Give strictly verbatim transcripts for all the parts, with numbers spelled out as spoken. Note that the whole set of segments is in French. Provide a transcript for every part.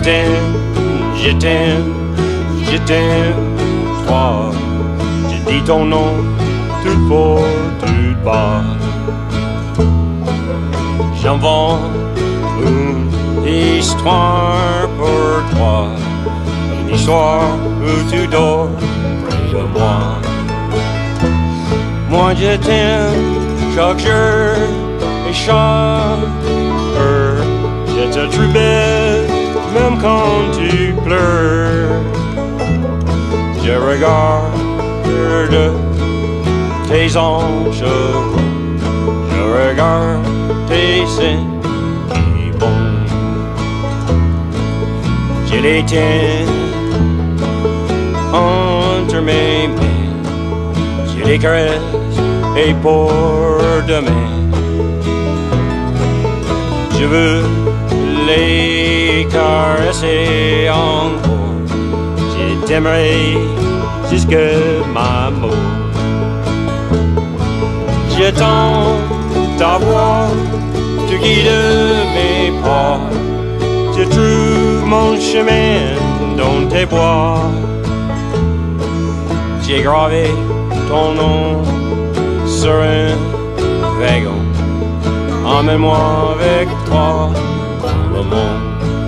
t'aime, je t'aime, je t'aime, toi. Je dis ton nom, tout fort, tout bas. J'invente une histoire pour toi, une histoire où tu dors près de moi. Moi je t'aime chaque jour et chaque heure. Je te trouve belle même quand tu pleures. Je regarde tes hanches, je regarde tes seins qui bons. Je les tiens entre mes mains, je les caresse et pour demain je veux les caresser encore. Je t'aimerai jusque ma mort. J'attends ta voix, tu guides mes pas. Je trouve mon chemin dans tes bois. J'ai gravé ton nom sur un wagon. Emmène-moi avec toi dans le monde.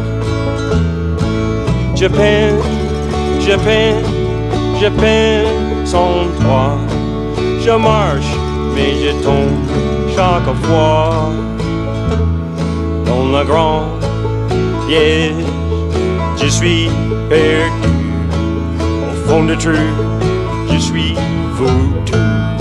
Je peine, je peine, je peine sans toi. Je marche, mais je tombe chaque fois dans le grand piège. Je suis perdu au fond de trou. Je suis foutu.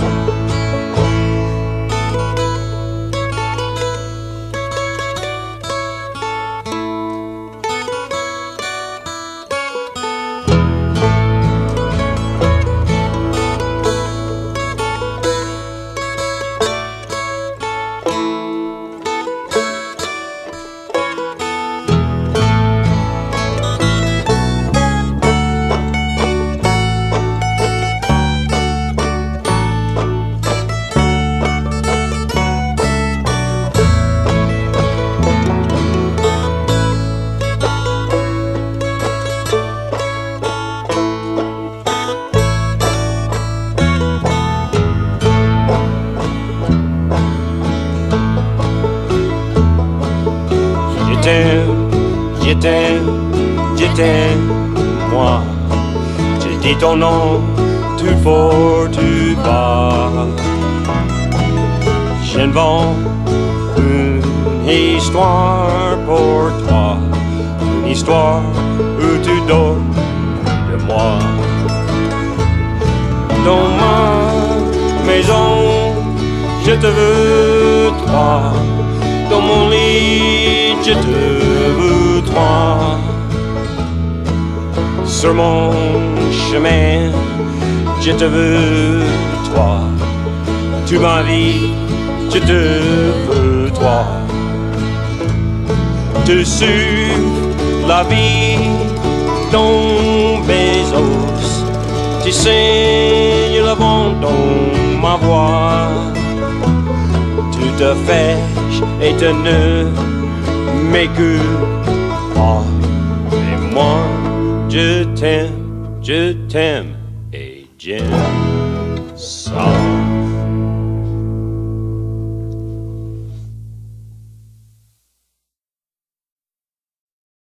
Je t'aime, je t'aime, je t'aime, moi. Je dis ton nom, tout fort, tout bas. J'invente une histoire pour toi, une histoire où tu dors de moi. Dans ma maison, je te veux toi. Dans mon lit, je te veux toi. Sur mon chemin, je te veux toi. Toute ma vie, je te veux toi. Te suivre la vie dans mes os. Tu saignes le vent dans ma voix. Tu te fèches et te ne m'écoutes pas. Et moi, je t'aime, je t'aime et j'aime.